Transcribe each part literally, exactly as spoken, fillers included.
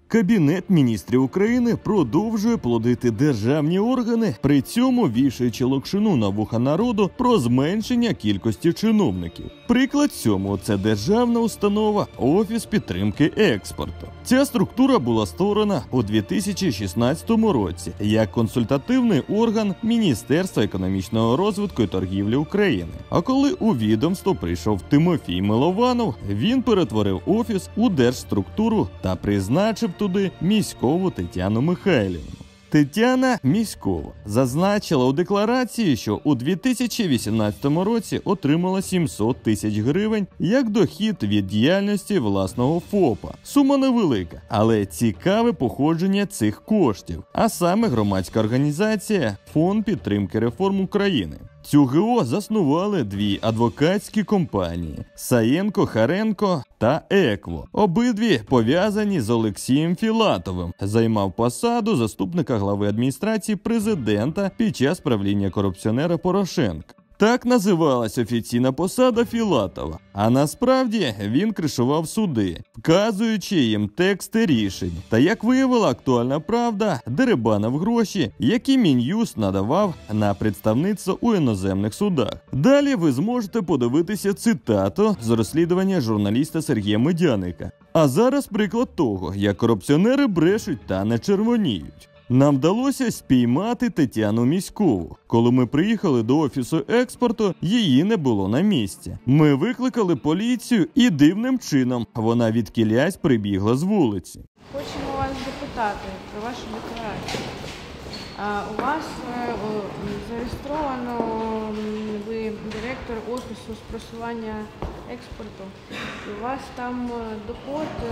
Кабінет міністрів України продовжує плодити державні органи, при цьому вішаючи локшину на вуха народу про зменшення кількості чиновників. Приклад цьому – це державна установа Офіс підтримки експорту. Ця структура була створена у дві тисячі шістнадцятому році як консультативний орган Міністерства економічного розвитку і торгівлі України. А коли у відомство прийшов Тимофій Милованов, він перетворив офіс у держструктуру та призначив туди Міськову Тетяну Михайлівну. Тетяна Міськова зазначила у декларації, що у дві тисячі вісімнадцятому році отримала сімсот тисяч гривень як дохід від діяльності власного ФОПа. Сума невелика, але цікаве походження цих коштів, а саме громадська організація «Фонд підтримки реформ України». Цю ГО заснували дві адвокатські компанії – Саєнко, Харенко та Екво. Обидві пов'язані з Олексієм Філатовим. Займав посаду заступника глави адміністрації президента під час правління корупціонера Порошенка. Так називалась офіційна посада Філатова, а насправді він кришував суди, вказуючи їм тексти рішень. Та, як виявила «Актуальна правда», дерибанив гроші, які Мін'юст надавав на представництво у іноземних судах. Далі ви зможете подивитися цитату з розслідування журналіста Сергія Медяника. А зараз приклад того, як корупціонери брешуть та не червоніють. Нам вдалося спіймати Тетяну Міськову. Коли ми приїхали до Офісу експорту, її не було на місці. Ми викликали поліцію і дивним чином вона відкілясь прибігла з вулиці. Хочемо вас запитати про вашу декларацію. А, у вас е, о, зареєстровано, ви директор Офісу з просування експорту. І у вас там доход е,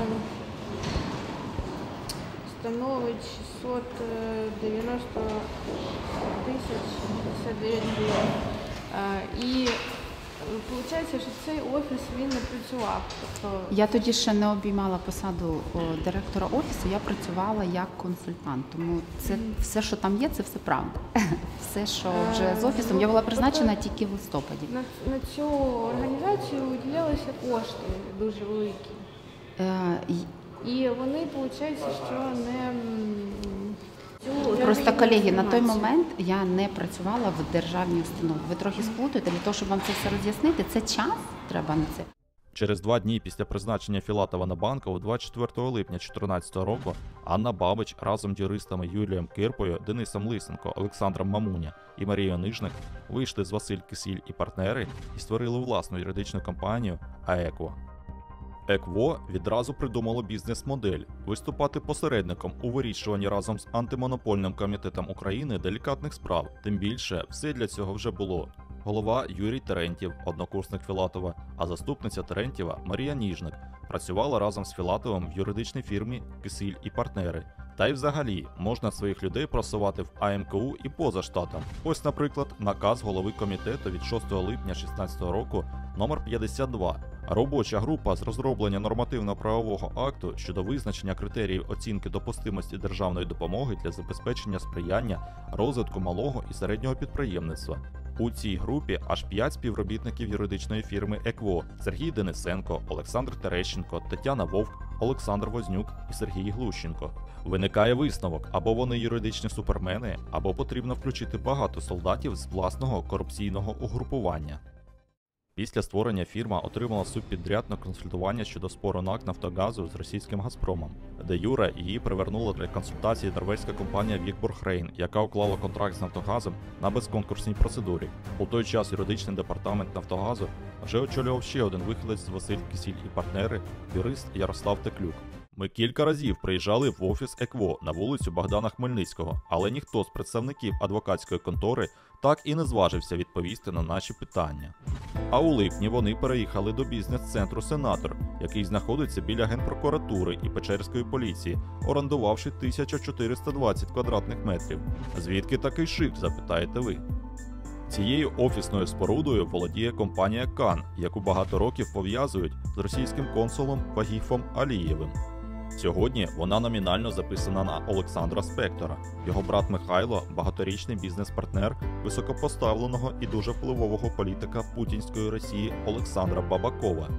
становить шістсот дев'яносто тисяч п'ятдесят дев'ять гривень. І виходить, що цей офіс він не працював. Тобто... Я тоді ще не обіймала посаду о, директора офісу, я працювала як консультант. Тому це mm. все, що там є, це все правда. Все, що вже з офісом, я була призначена тобто, тільки в листопаді. На, на цю організацію виділялися кошти дуже великі. Е, І вони, виходить, що не... Цю... Просто, колеги, на той момент я не працювала в державній установі. Ви трохи сплутуєте, для того, щоб вам це все роз'яснити, це час треба на це. Через два дні після призначення Філатова на Банкову, двадцять четвертого липня дві тисячі чотирнадцятого року, Анна Бабич разом з юристами Юлієм Кирпою, Денисом Лисенко, Олександром Мамуня і Марією Нижник вийшли з Василь Кисіль і партнери і створили власну юридичну компанію «АЕКВО». ЕКВО відразу придумало бізнес-модель – виступати посередником у вирішуванні разом з антимонопольним комітетом України делікатних справ. Тим більше, все для цього вже було. Голова Юрій Терентьєв, однокурсник Філатова, а заступниця Терентьєва Марія Ніжник працювала разом з Філатовим в юридичній фірмі «Кисіль і партнери». Та й взагалі, можна своїх людей просувати в А М К У і поза штатом. Ось, наприклад, наказ голови комітету від шостого липня дві тисячі шістнадцятого року номер п'ятдесят два. Робоча група з розроблення нормативно-правового акту щодо визначення критеріїв оцінки допустимості державної допомоги для забезпечення сприяння розвитку малого і середнього підприємництва. У цій групі аж п'ять співробітників юридичної фірми «ЕКВО» – Сергій Денисенко, Олександр Терещенко, Тетяна Вовк, Олександр Вознюк і Сергій Глущенко. Виникає висновок, або вони юридичні супермени, або потрібно включити багато солдатів з власного корупційного угрупування. Після створення фірма отримала субпідряд на консультування щодо спору НАК «Нафтогазу» з російським «Газпромом». Де юре її привернула для консультації норвезька компанія Вікборг-Рейн, яка уклала контракт з «Нафтогазом» на безконкурсній процедурі. У той час юридичний департамент «Нафтогазу» вже очолював ще один вихідець з Василь Кисіль і партнери – юрист Ярослав Теклюк. Ми кілька разів приїжджали в офіс ЕКВО на вулицю Богдана Хмельницького, але ніхто з представників адвокатської контори так і не зважився відповісти на наші питання. А у липні вони переїхали до бізнес-центру «Сенатор», який знаходиться біля Генпрокуратури і Печерської поліції, орендувавши тисячу чотириста двадцять квадратних метрів. Звідки такий шик, запитаєте ви? Цією офісною спорудою володіє компанія «Кан», яку багато років пов'язують з російським консулом Вагіфом Алієвим. Сьогодні вона номінально записана на Олександра Спектора. Його брат Михайло – багаторічний бізнес-партнер високопоставленого і дуже впливового політика путінської Росії Олександра Бабакова.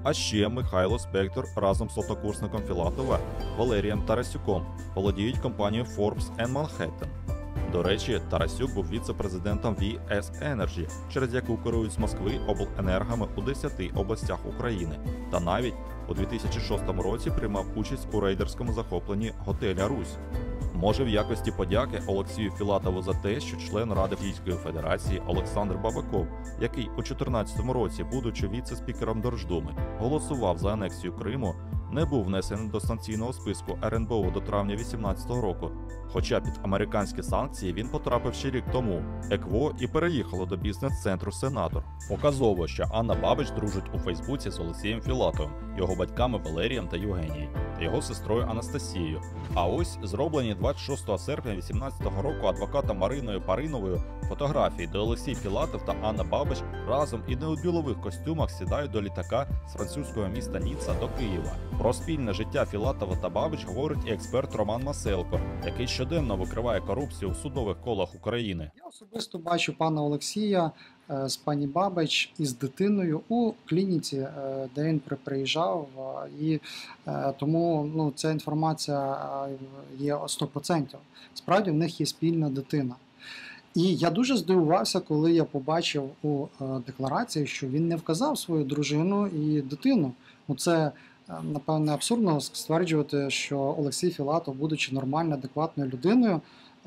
А ще Михайло Спектор разом з однокурсником Філатова Валерієм Тарасюком володіють компанією Forbes and Manhattan. До речі, Тарасюк був віце-президентом ві ес Energy, через яку керують з Москви обленергами у десяти областях України, та навіть у дві тисячі шостому році приймав участь у рейдерському захопленні готеля «Русь». Може, в якості подяки Олексію Філатову за те, що член Ради Російської Федерації Олександр Бабаков, який у дві тисячі чотирнадцятому році, будучи віце-спікером Держдуми, голосував за анексію Криму, не був внесений до санкційного списку ер ен бе о до травня дві тисячі вісімнадцятого року. Хоча під американські санкції він потрапив ще рік тому. ЕКВО і переїхало до бізнес-центру «Сенатор». Показово, що Анна Бабич дружить у Фейсбуці з Олексієм Філатовим, його батьками Валерієм та Євгенією, та його сестрою Анастасією. А ось зроблені двадцять шостого серпня дві тисячі вісімнадцятого року адвокатом Мариною Париновою фотографії, де Олексій Філатов та Анна Бабич разом і не у ділових костюмах сідають до літака з французького міста Ніцца до Києва. Про спільне життя Філатова та Бабич говорить і експерт Роман Маселко, який щоденно викриває корупцію у судових колах України. Я особисто бачу пана Олексія з пані Бабич із дитиною у клініці, де він приїжджав, і тому ну, ця інформація є сто відсотків. Справді в них є спільна дитина. І я дуже здивувався, коли я побачив у декларації, що він не вказав свою дружину і дитину. Ну, це, напевне, абсурдно стверджувати, що Олексій Філатов, будучи нормально, адекватною людиною,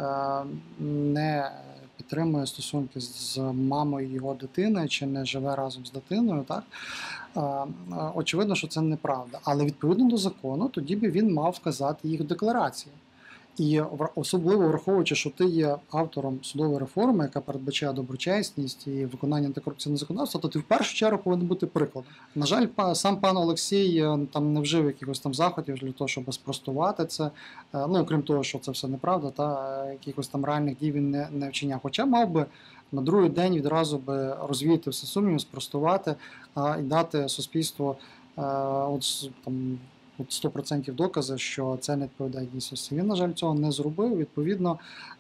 не підтримує стосунки з мамою його дитини чи не живе разом з дитиною. Так? Очевидно, що це неправда. Але відповідно до закону, тоді би він мав вказати їх в декларації. І особливо враховуючи, що ти є автором судової реформи, яка передбачає доброчесність і виконання антикорупційного законодавства, то ти в першу чергу повинен бути прикладом. На жаль, сам пан Олексій там не вжив якихось там заходів для того, щоб спростувати це. Ну, крім того, що це все неправда, та якихось там реальних дій він не, не вчиняв. Хоча мав би на другий день відразу би розвіяти все сумніви, спростувати а, і дати суспільству а, от, там, сто відсотків докази, що це не відповідає дійсності. Він, на жаль, цього не зробив. Відповідно,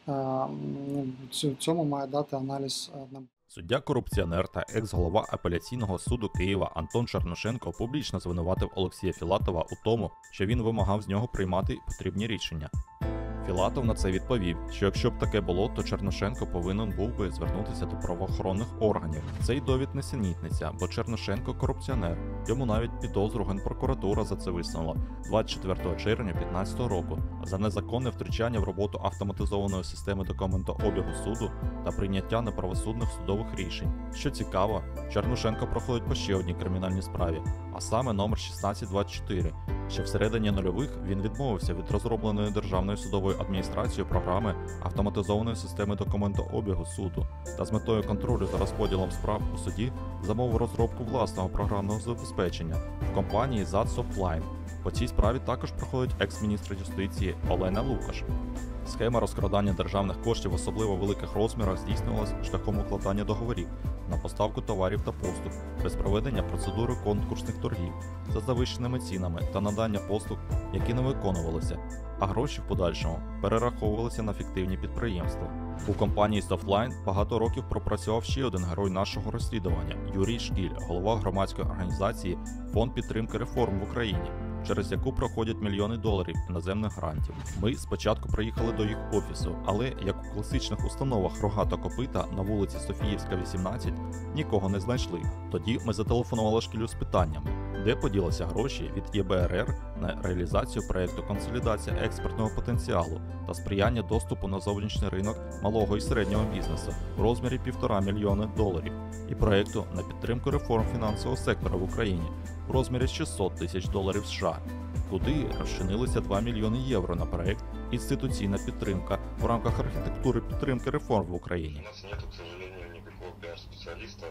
цьому має дати аналіз нам. Суддя-корупціонер та екс-голова апеляційного суду Києва Антон Черношенко публічно звинуватив Олексія Філатова у тому, що він вимагав з нього приймати потрібні рішення. Філатов на це відповів, що якщо б таке було, то Черношенко повинен був би звернутися до правоохоронних органів. Цей довід несенітниця, бо Черношенко корупціонер. Йому навіть підозру Генпрокуратура за це висунула двадцять четвертого червня дві тисячі п'ятнадцятого року за незаконне втручання в роботу автоматизованої системи документообігу суду та прийняття неправосудних судових рішень. Що цікаво, Черношенко проходить по ще одній кримінальній справі, а саме номер шістнадцять двадцять чотири. Ще всередині нульових він відмовився від розробленої Державною судовою адміністрацією програми автоматизованої системи документообігу суду та з метою контролю за розподілом справ у суді замовив розробку власного програмного забезпечення в компанії зет Softline. По цій справі також проходить екс-міністр юстиції Олена Лукаш. Схема розкрадання державних коштів в особливо великих розмірах здійснювалася шляхом укладання договорів на поставку товарів та послуг без проведення процедури конкурсних торгів за завищеними цінами та надання послуг, які не виконувалися, а гроші в подальшому перераховувалися на фіктивні підприємства. У компанії Softline багато років пропрацював ще один герой нашого розслідування – Юрій Шкіль, голова громадської організації «Фонд підтримки реформ в Україні», через яку проходять мільйони доларів іноземних грантів. Ми спочатку приїхали до їх офісу, але, як у класичних установах «Рога та копита» на вулиці Софіївська, вісімнадцять, нікого не знайшли. Тоді ми зателефонували Шкілю з питаннями, де поділися гроші від є бе ер ер на реалізацію проєкту «Консолідація експортного потенціалу» та сприяння доступу на зовнішній ринок малого і середнього бізнесу в розмірі півтора мільйони доларів і проєкту на підтримку реформ фінансового сектора в Україні в розмірі шістсот тисяч доларів США, куди розчинилися два мільйони євро на проєкт «Інституційна підтримка» в рамках архітектури підтримки реформ в Україні. У нас нет, к сожалению, никакого пиар-специалиста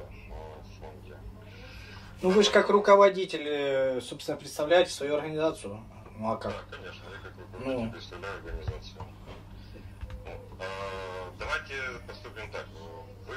в фонде. Ну вы же как руководитель, собственно, представляете свою организацию. Ну а как? Да, конечно, я как руководитель Ну. представляю организацию. Ну, а, давайте поступим так. Вы,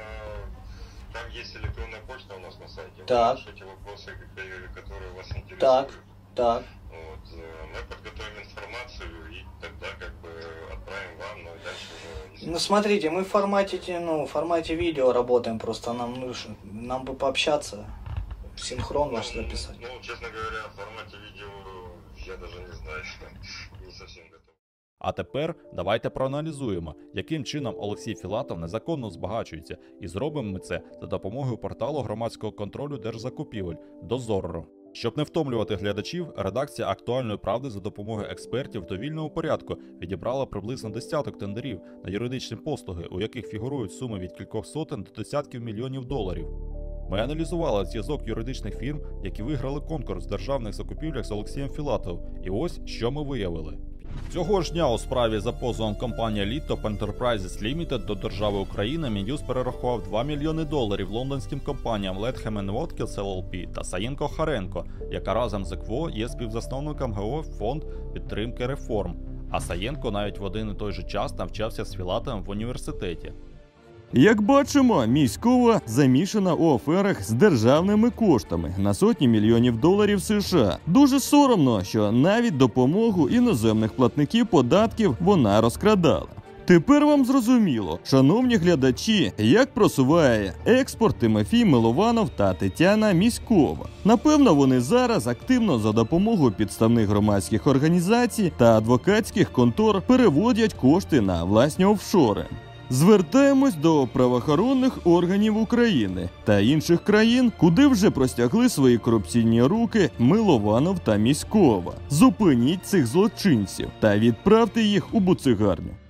а, там есть электронная почта у нас на сайте. Так. Вы пишите вопросы, которые которые вас интересуют. Так, так. Вот, э, мы подготовим информацию и тогда как бы отправим вам, но и дальше уже... Ну смотрите, мы в формате, те- ну, в формате видео работаем, просто нам нужно, нам бы пообщаться. синхрон ваш записать. Ну, честно говоря, в формате видео я даже не знаю, не совсем готов. А тепер давайте проаналізуємо, яким чином Олексій Філатов незаконно збагачується, і зробимо ми це за допомогою порталу громадського контролю держзакупівель «Дозорро». Щоб не втомлювати глядачів, редакція «Актуальної правди» за допомогою експертів в довільному порядку відібрала приблизно десяток тендерів на юридичні послуги, у яких фігурують суми від кількох сотень до десятків мільйонів доларів. Ми аналізували зв'язок юридичних фірм, які виграли конкурс в державних закупівлях з Олексієм Філатовим, і ось що ми виявили. Цього ж дня у справі за позовом компанії Litop Enterprises Limited до держави України Мін'юст перерахував два мільйони доларів лондонським компаніям Lethem енд Watkins ел ел пі та Саєнко Харенко, яка разом з ЕКВО є співзасновником ГО «Фонд підтримки реформ». А Саєнко навіть в один і той же час навчався з Філатовим в університеті. Як бачимо, Міськова замішана у аферах з державними коштами на сотні мільйонів доларів США. Дуже соромно, що навіть допомогу іноземних платників податків вона розкрадала. Тепер вам зрозуміло, шановні глядачі, як просуває експорт Тимофій Милованов та Тетяна Міськова. Напевно, вони зараз активно за допомогою підставних громадських організацій та адвокатських контор переводять кошти на власні офшори. Звертаємось до правоохоронних органів України та інших країн, куди вже простягли свої корупційні руки Милованов та Міськова. Зупиніть цих злочинців та відправте їх у буцегарню.